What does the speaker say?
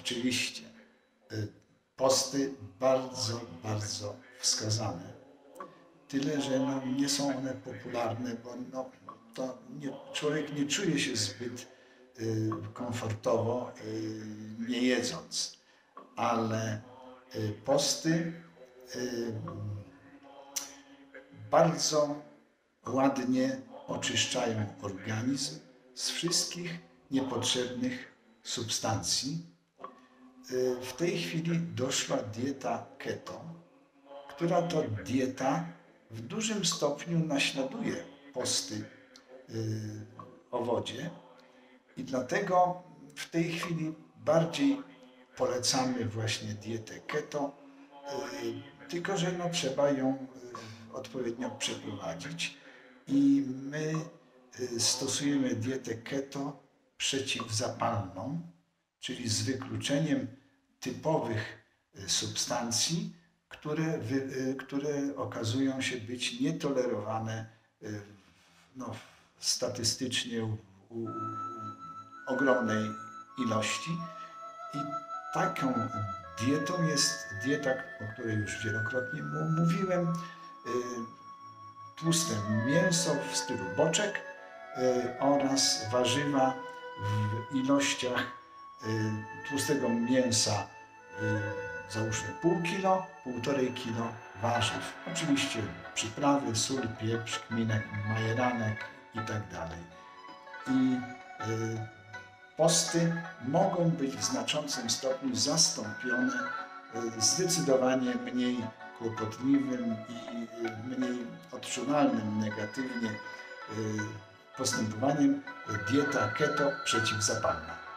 Oczywiście posty bardzo, bardzo wskazane. Tyle, że nie są one popularne, bo człowiek nie czuje się zbyt komfortowo nie jedząc, ale posty bardzo ładnie oczyszczają organizm z wszystkich niepotrzebnych substancji. W tej chwili doszła dieta keto, która to dieta w dużym stopniu naśladuje posty o wodzie i dlatego w tej chwili bardziej polecamy właśnie dietę keto, tylko że trzeba ją odpowiednio przeprowadzić i my stosujemy dietę keto przeciwzapalną, czyli z wykluczeniem typowych substancji, które okazują się być nietolerowane statystycznie u ogromnej ilości. I taką dietą jest dieta, o której już wielokrotnie mówiłem, tłuste mięso w stylu boczek oraz warzywa w ilościach tłustego mięsa, załóżmy pół kilo, 1,5 kilo warzyw. Oczywiście przyprawy, sól, pieprz, kminek, majeranek i tak dalej. I posty mogą być w znaczącym stopniu zastąpione zdecydowanie mniej kłopotliwym i mniej odczuwalnym negatywnie postępowaniem dieta keto przeciwzapalna.